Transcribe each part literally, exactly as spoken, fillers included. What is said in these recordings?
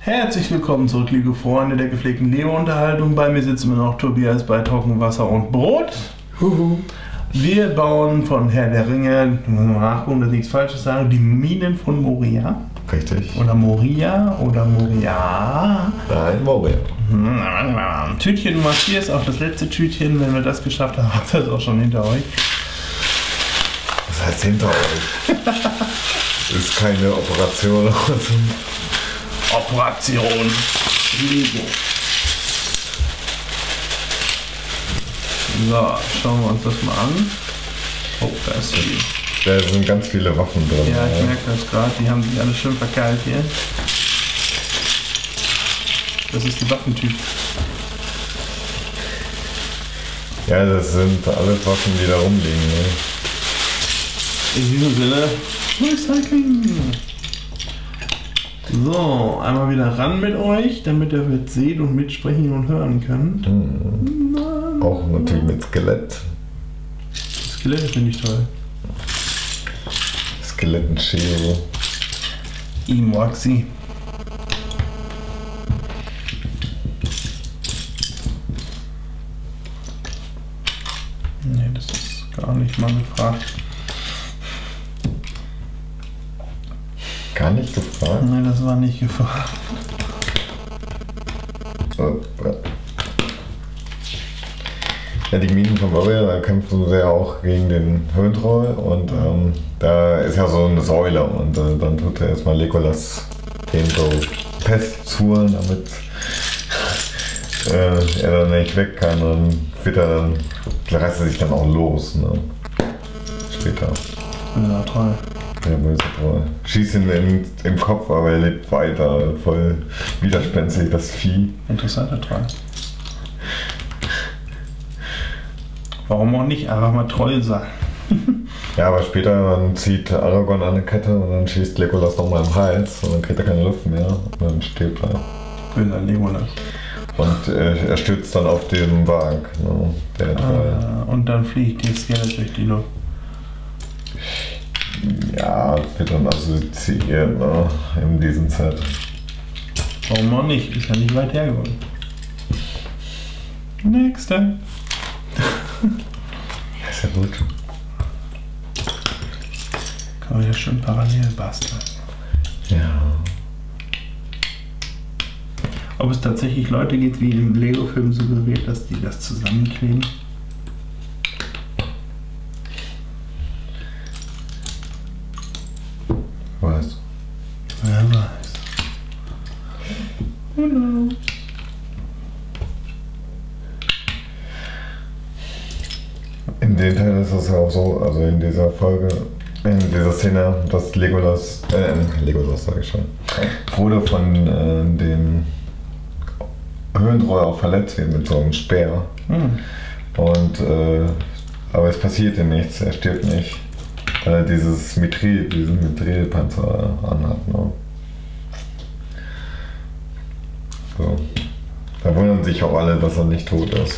Herzlich willkommen zurück, liebe Freunde der gepflegten Lego-Unterhaltung. Bei mir sitzt immer noch Tobias bei Trockenwasser und Brot. Huhu. Wir bauen von Herr der Ringe, mal nachgucken, dass ich nichts Falsches sage, die Minen von Moria. Richtig. Oder Moria oder Moria. Nein, Moria. Tütchen Nummer vier ist auch das letzte Tütchen. Wenn wir das geschafft haben, habt ihr das auch schon hinter euch. Was heißt hinter euch? Ist keine Operation oder so. Operation Lego. So, schauen wir uns das mal an. Oh, da ist viel. Da sind ganz viele Waffen drin. Ja, ich ja. merke das gerade. Die haben sich alle schön verkeilt hier. Das ist die Waffentyp. Ja, das sind alles Waffen, die da rumliegen. Ne? In diesem Sinne, Recycling. So, einmal wieder ran mit euch, damit ihr mit sehen und mitsprechen und hören könnt. Hm. Auch natürlich mit Skelett. Das Skelett finde ich toll. Skelettenschere. Imoxi. Ne, das ist gar nicht mal gefragt. Gar nicht gefragt? Nein, das war nicht gefragt. Oh, ja. Ja, die Minen von Moria, da kämpfen sie ja auch gegen den Höhentroll und ähm, da ist ja so eine Säule und äh, dann tut er erstmal Legolas den so festzurren, damit äh, er dann nicht weg kann und wird er dann, reißt er sich dann auch los, ne? Später. Ja, toll. Der böse Troll. Schießt ihn im, im Kopf, aber er lebt weiter. Voll widerspenstig, das Vieh. Interessanter Troll. Warum auch nicht einfach mal Troll sein? Ja, aber später dann zieht Aragorn an eine Kette und dann schießt Legolas nochmal im Hals und dann kriegt er keine Luft mehr und dann stirbt er. Böser Legolas. Und äh, er stürzt dann auf den Wagen, ne, der Troll. Ah, und dann fliegt die Skelett durch die Luft. Ja, wird dann assoziiert, ne, in diesem Set. Warum auch nicht? Ist ja nicht weit hergeholt. Nächster. Ist ja gut. Kann man ja schön parallel basteln. Ja. Ob es tatsächlich Leute gibt, wie im Lego-Film suggeriert, dass die das zusammenkleben? Was? Wer weiß. Who knows? In dem Teil ist es ja auch so, also in dieser Folge, in dieser Szene, dass Legolas, äh, Legolas sage ich schon, Frodo von äh, dem Höhentroll auch verletzt wird mit so einem Speer. Hm. Und, äh, aber es passiert ihm nichts, er stirbt nicht, weil er dieses Mithril, diesen Mithrilpanzer anhat. Ne? So. Da wundern sich auch alle, dass er nicht tot ist.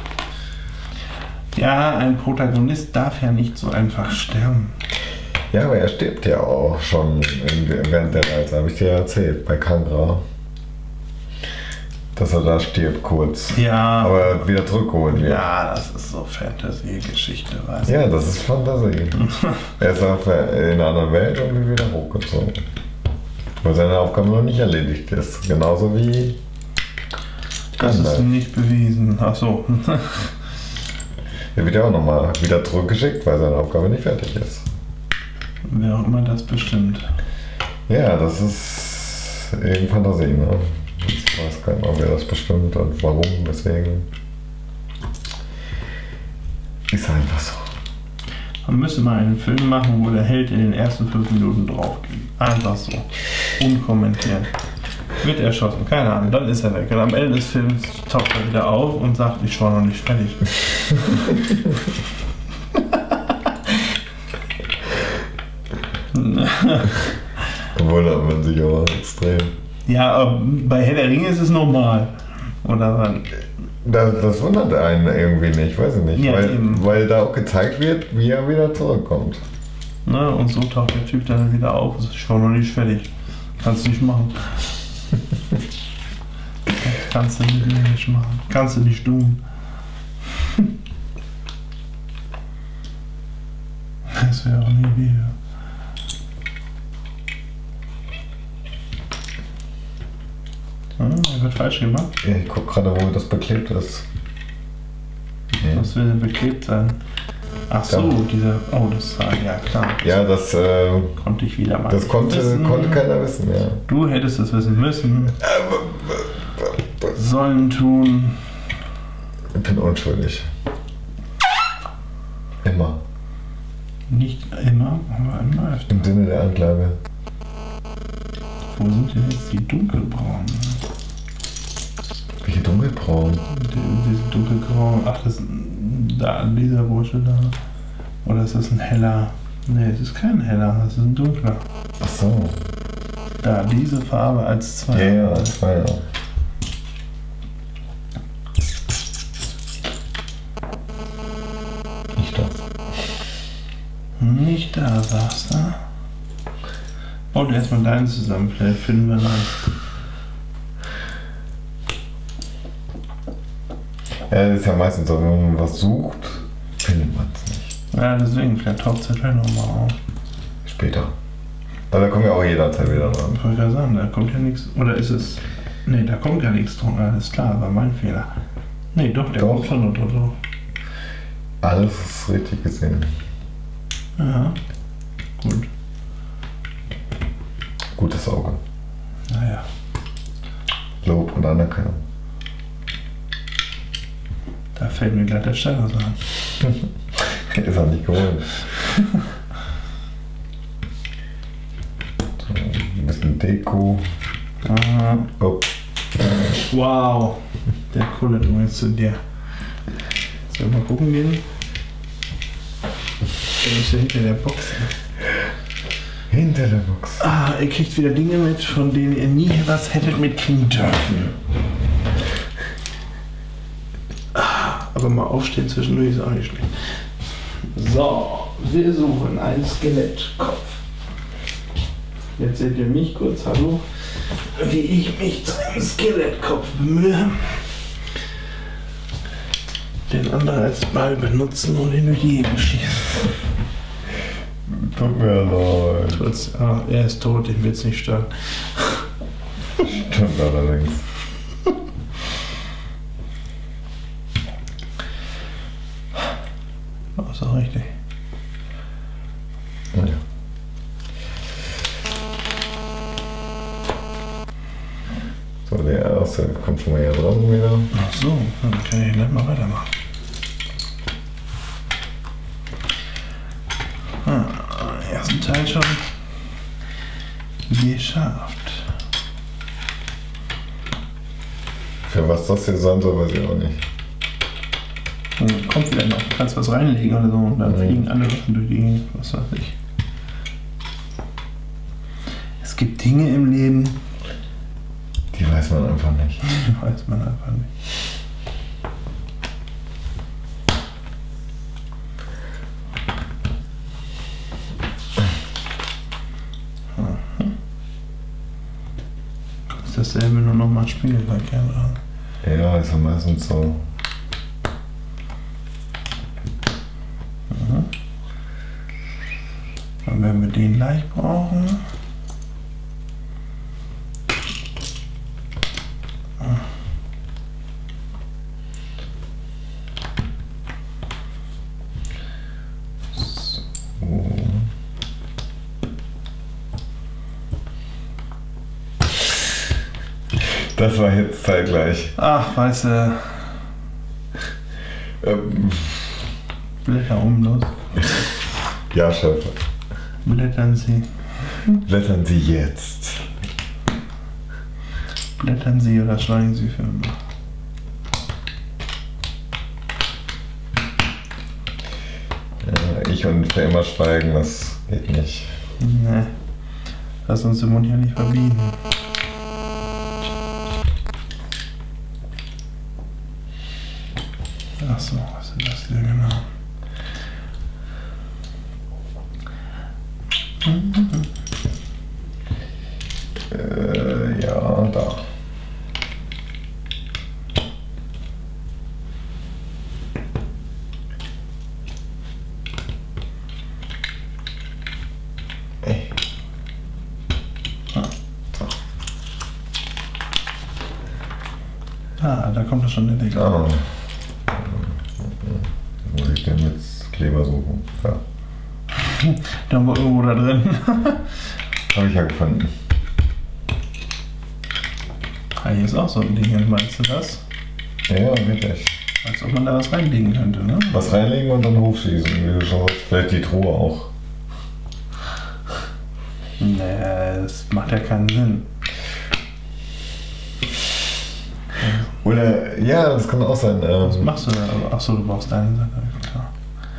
Ja, ein Protagonist darf ja nicht so einfach sterben. Ja, aber er stirbt ja auch schon in, während der Reise, habe ich dir ja erzählt, bei Kangra. Dass er da stirbt kurz. Ja. Aber wieder zurückgeholt wird. Ja, das ist so Fantasy-Geschichte, weißt du. Ja, das ist Fantasie. Er ist auf, in einer anderen Welt und wird wieder hochgezogen. Weil seine Aufgabe noch nicht erledigt ist. Genauso wie. Das ist Gandalf. nicht bewiesen. Ach so. Er wird ja auch nochmal wieder zurückgeschickt, weil seine Aufgabe nicht fertig ist. Wer auch immer das bestimmt. Ja, das ist eben Fantasie, ne? Ich weiß gar nicht mal, wer das bestimmt und warum, deswegen. Ist einfach so. Man müsste mal einen Film machen, wo der Held in den ersten fünf Minuten drauf geht. Einfach so. Unkommentiert. Wird erschossen, keine Ahnung, dann ist er weg. Und am Ende des Films taucht er wieder auf und sagt, ich war noch nicht fertig. Wundert man sich aber extrem. Ja, aber bei Herr der Ringe ist es normal. Oder wann? Das, das wundert einen irgendwie nicht, weiß ich nicht. Ja, weil, eben. weil da auch gezeigt wird, wie er wieder zurückkommt. Ne? Und so taucht der Typ dann wieder auf und sagt, ich war noch nicht fertig. Kannst du nicht machen. Kannst du nicht machen. Kannst du nicht tun. Das wäre auch nie wieder. Hm, er wird falsch gemacht. Ja, ich guck gerade, wo das beklebt ist. Nee. Was will denn beklebt sein? Ach so, Ja. dieser. Oh, das war ja klar. Ja, das, äh, Konnte ich wieder mal. das konnte, wissen. konnte keiner wissen, ja. Du hättest es wissen müssen. Sollen tun. Ich bin unschuldig. Immer. Nicht immer, aber immer öfter. Im Sinne der Anklage. Wo sind denn jetzt die dunkelbraunen? Welche dunkelbraun? Die, diese dunkelgrauen. Ach, das ist ein, da, dieser Bursche da. Oder ist das ein heller? Ne, es ist kein heller, das ist ein dunkler. Ach so. Da, diese Farbe als zwei. Ja, ja, das war ja. Nicht das. Nicht da, sagst du? Bau dir erstmal deinen zusammen, vielleicht finden wir einen. Ja, das ist ja meistens so, wenn man was sucht, findet man es nicht. Ja, deswegen, vielleicht taucht es ja gleich nochmal auf. Später. Weil da kommen wir auch jederzeit wieder dran. Ich wollte gerade sagen, da kommt ja nichts. Oder ist es. Ne, da kommt gar nichts dran, alles klar, war mein Fehler. Ne, doch, der Doch. kommt schon unter drauf. Alles ist richtig gesehen. Ja, gut. Gutes Auge. Naja. Lob und Anerkennung. Da fällt mir gleich der Steiner an. Ist er nicht gewohnt. So, ein bisschen Deko. Aha. Oh. Wow. Der Kulle übrigens zu dir. Sollen wir mal gucken gehen? Der ist ja hinter der Box. Hinter der Box. Ah, ihr kriegt wieder Dinge mit, von denen ihr nie was hättet mitkriegen dürfen. Ah, aber mal aufstehen zwischendurch ist auch nicht schlecht. So, wir suchen einen Skelettkopf. Jetzt seht ihr mich kurz, hallo, wie ich mich zu einem Skelettkopf bemühe. Den anderen als Ball benutzen und ihn durch die Gegend schießen. Tut mir leid. Kurz, ah, er ist tot, ich will es nicht stören. Stimmt allerdings. Oh, ist auch richtig. Ja. So, der erste kommt schon mal hier dran wieder. Ach so, dann kann ich gleich mal weitermachen. Ah, den ersten Teil schon geschafft. Für was das hier sein soll, weiß ich auch nicht. Und kommt vielleicht noch, du kannst was reinlegen oder so und dann Mhm. fliegen alle Sachen durch die Gegend, was weiß ich. Es gibt Dinge im Leben, Die weiß man einfach nicht. die weiß man einfach nicht. Mhm. Ist dasselbe, nur nochmal Spiegelverkehr dran. Ja, ist ja meistens so. Mhm. Dann werden wir den gleich brauchen. Das war jetzt zeitgleich. Ach, weißt du, Ähm, Blätter um los. ja, Chef. Blättern Sie. Blättern Sie jetzt. Blättern Sie oder schweigen Sie für immer. Ja, ich und für immer schweigen, das geht nicht. Nee. Lass uns den Mund ja nicht verbieten. Ach so, was ist das hier genau? Äh, ja, da. Ah, da kommt doch schon der Deckel. Ah. Muss ich denn jetzt Kleber suchen? Ja. Da war irgendwo da drin. Habe ich ja gefunden. Ah, hier ist auch so ein Ding, meinst du das? Ja, wirklich. Als ob man da was reinlegen könnte, ne? Was reinlegen und dann hochschießen, wie du schon sagst. Vielleicht die Truhe auch. Nee, das macht ja keinen Sinn. Oder, ja, das kann auch sein. Ähm, Was machst du da? Achso, du brauchst eine Seite, klar.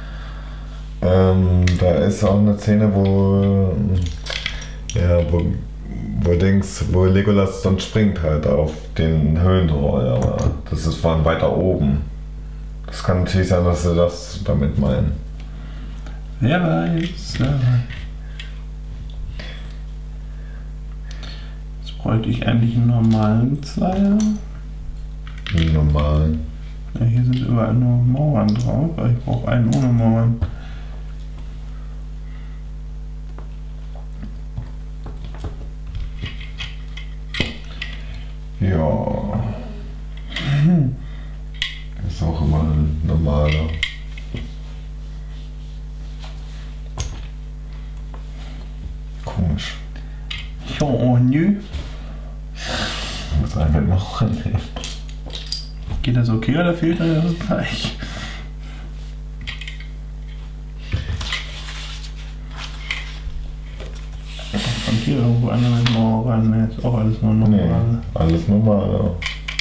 Ähm, da ist auch eine Szene, wo, ja, wo, wo Dings, wo Legolas dann springt halt auf den Höhenroll, aber das ist von weiter oben. Das kann natürlich sein, dass sie das damit meinen. Wer weiß, wer weiß. Jetzt bräuchte ich eigentlich einen normalen Zweier. Einen normalen. Ja, hier sind überall nur Mauern drauf, aber ich brauche einen ohne Mauern. Ja. Ist auch immer ein normaler. Komisch. Ja, nö. Muss einfach noch annehmen. Geht das okay oder fehlt da das gleich? Kommt hier irgendwo einer mit Mauer ran? Ne, ist auch alles nur normal. Nee, alles normal, ja.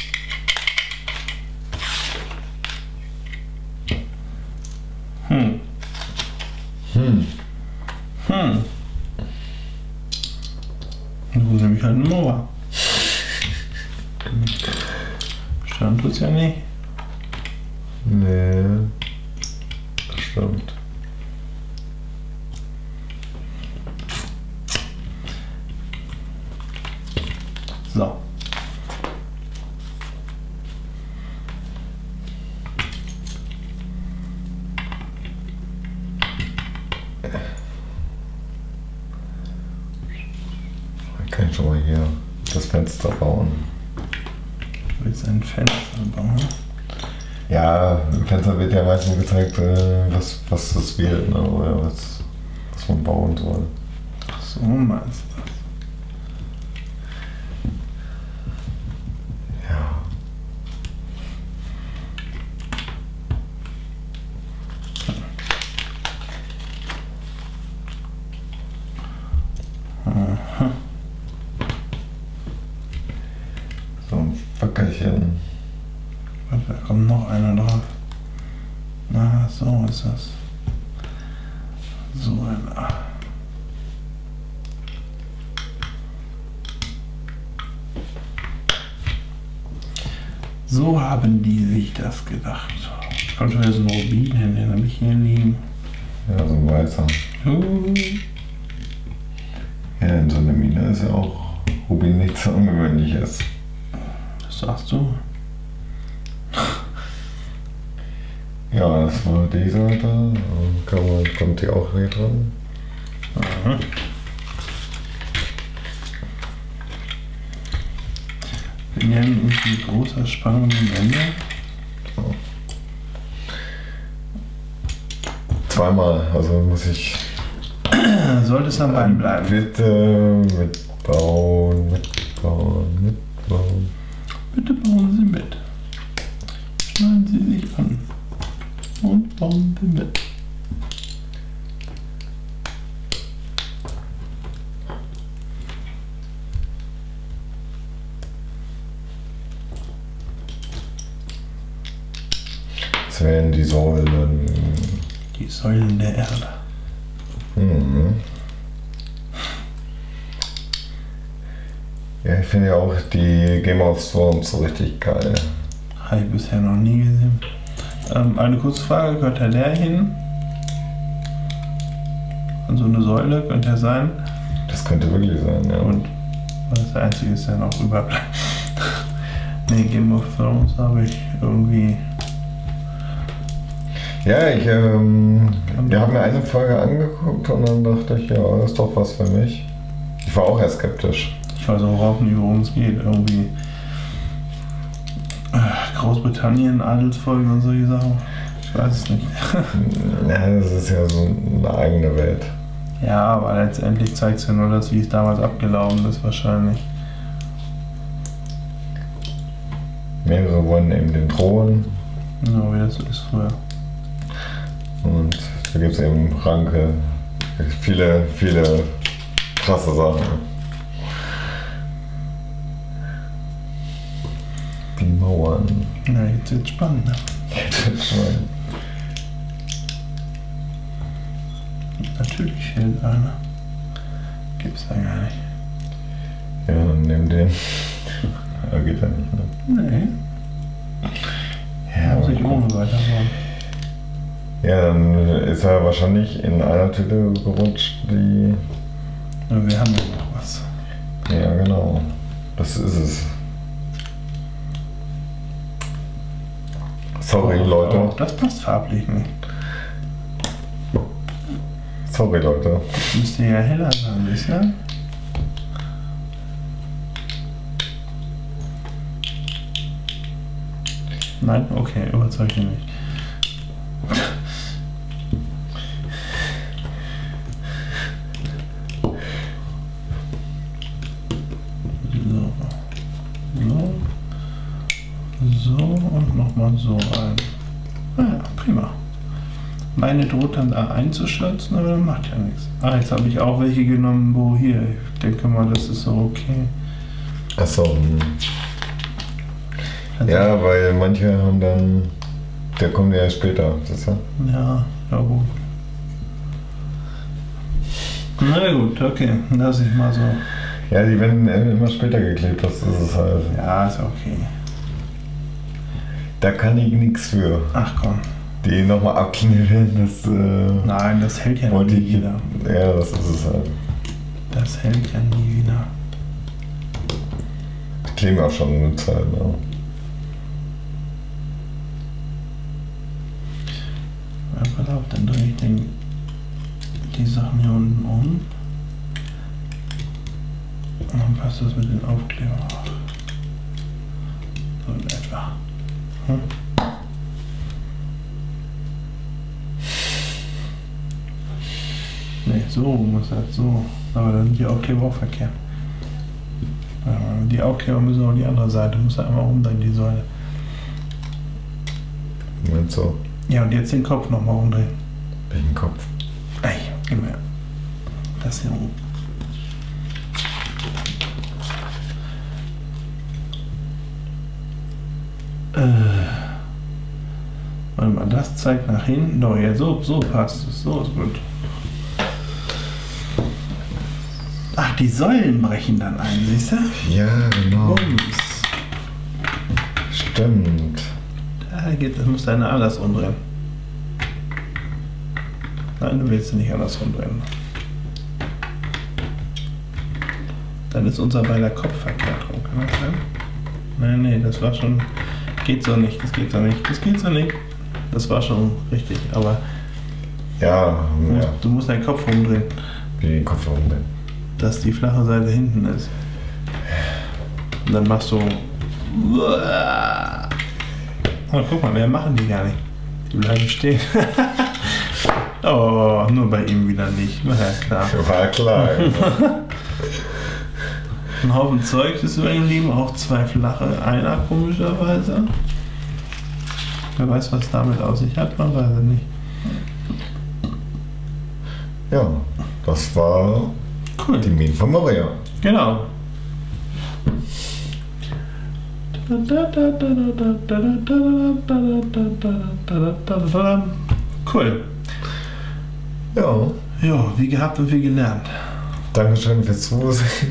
Hm. Hm. Hm. Du nehme ich halt eine Mauer. Stimmt tut's ja nicht. Nee. Das stimmt. So. Ich kann schon mal hier das Fenster bauen. Du willst ein Fenster bauen? Ja, im Fenster wird ja meistens gezeigt, äh, was, was das wird, ne? Oder was, was man bauen soll. Ach so meinst du das? Ja. Aha. So ein Fackelchen. Und da kommt noch einer drauf. Na, so ist das. So einer. So haben die sich das gedacht. Ich konnte schon wieder so einen Rubin hin, den habe ich hier liegen. Ja, so ein weißer. Uh. Ja, in so einer Mine ist ja auch Rubin nichts Ungewöhnliches. Was sagst du? Ja, das war die Seite. Und kann man, kommt die auch hier dran. Aha. Bin ja irgendwie großer Spannung am Ende. So. Zweimal, also muss ich. Sollte es am Bein bleiben. Bitte mitbauen, mitbauen, mitbauen. Bitte bauen Sie mit. Schneiden Sie sich an. Und bauen Sie mit. Das wären die Säulen. Die Säulen der Erde. Mhm. Ja, ich finde ja auch die Game of Thrones so richtig geil. Habe ich bisher noch nie gesehen. Ähm, eine kurze Frage, gehört der leer hin? An so eine Säule könnte er sein. Das könnte wirklich sein, ja. Und das einzige ist, der noch überbleibt. Ne, Game of Thrones habe ich irgendwie. Ja, ich ähm, wir haben mir eine Folge angeguckt und dann dachte ich, ja, das ist doch was für mich. Ich war auch eher skeptisch. Ich weiß auch überhaupt nicht, worum es geht. Irgendwie. Großbritannien, Adelsfolgen und solche Sachen. Ich weiß es nicht. Ja, das ist ja so eine eigene Welt. Ja, aber letztendlich zeigt es ja nur das, wie es damals abgelaufen ist wahrscheinlich. Mehrere wollen eben den Thron. Ja, wie das so ist früher. Und da gibt es eben Ranke, viele, viele krasse Sachen. Die Mauern. Na, jetzt wird's spannend. Ne? Jetzt wird's spannend. Natürlich fehlt einer. Gibt's da gar nicht. Ja, dann nimm den. Aber geht ja nicht, ne? Nee. Ja, muss ich ohne weitermachen. Ja, dann ist er wahrscheinlich in einer Tüte gerutscht, die... Ja, wir haben ja noch was. Ja, genau. Das ist es. Sorry, oh, Leute. Oh, das passt farblich nicht. Sorry, Leute. Das müsste ja heller sein, wisst ihr? Nein? Okay, überzeugt ihn nicht. So. So. So und nochmal so rein. Ah ja, prima. Meine droht dann da einzuschürzen, aber das macht ja nichts. Ah, jetzt habe ich auch welche genommen, wo hier. Ich denke mal, das ist so okay. Achso. Also, Ja, weil manche haben dann. Der kommt ja später, das ist ja. Ja, ja gut. Na gut, okay. Lass ich mal so. Ja, die werden immer später geklebt, das ist es halt. Ja, ist okay. Da kann ich nichts für. Ach komm. Die nochmal abknüllen, das. Äh, Nein, das hält ja wollte nie ich- wieder. Ja, das ist es halt. Das hält ja nie wieder. Die kleben auch schon eine Zeit, ne? Ja, pass auf, dann drehe ich den, die Sachen hier unten um. Und dann passt das mit den Aufklebern auch. So in etwa. Hm? Ne, so muss das, so. Aber dann sind die Aufkleber auch verkehrt. Ja, die Aufkleber müssen auf die andere Seite, muss er einmal umdrehen, die Säule. Moment so. Ja, und jetzt den Kopf nochmal umdrehen. Welchen Kopf? Ei, gib mir. Das hier oben. Äh. Warte mal, das zeigt nach hinten. Doch, ja, so, so passt es. So ist gut. Ach, die Säulen brechen dann ein, siehst du? Ja, genau. Bums. Stimmt. Da geht, das muss einer anders umdrehen. Nein, du willst nicht anders umdrehen. Dann ist unser beider Kopf verkehrt rum, kann das sein? Nein, nee, das war schon... Geht so nicht, das geht so nicht, das geht so nicht. Das war schon richtig, aber Ja, du musst, ja. du musst deinen Kopf umdrehen, Wie den Kopf umdrehen. dass die flache Seite hinten ist. Und dann machst du... Oh, guck mal, mehr machen die gar nicht. Die bleiben stehen. Oh, nur bei ihm wieder nicht. Na ja, klar. War klar. Ein Haufen Zeug ist über ihm liegen, auch zwei flache, einer komischerweise. Wer weiß, was damit auf sich hat, man weiß es nicht. Ja, das war Cool. die Minen von Maria. Genau. Cool. Ja, Ja, wie gehabt und wie gelernt. Dankeschön fürs Zusehen.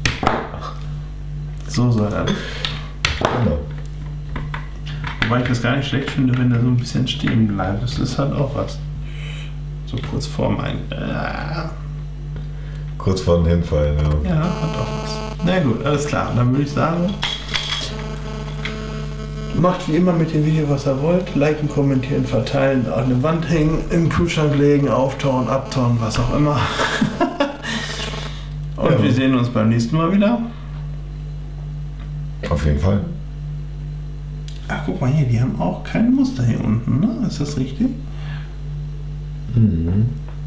So soll er. Genau. Wobei ich das gar nicht schlecht finde, wenn er so ein bisschen stehen bleibt. Das ist halt auch was. So kurz vorm Ein... Äh, Kurz vor dem Hinfallen, ja. ja, hat auch was. Na gut, alles klar. Dann würde ich sagen, macht wie immer mit dem Video, was ihr wollt. Liken, kommentieren, verteilen, an die Wand hängen, im Kühlschrank legen, auftauen, abtauen, was auch immer. Und Ja. wir sehen uns beim nächsten Mal wieder. Auf jeden Fall. Ach, guck mal hier, die haben auch kein Muster hier unten, ne? Ist das richtig? Mhm.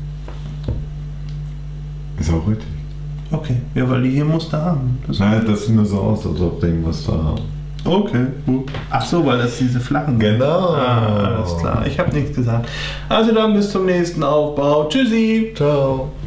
Ist auch richtig. Okay, ja, weil die hier Muster haben. Das Nein, das sieht nur so aus, als ob die Muster haben. Okay, gut. Ach so, weil das diese flachen sind. Genau. Ah, alles klar. Ich habe nichts gesagt. Also dann bis zum nächsten Aufbau. Tschüssi. Ciao.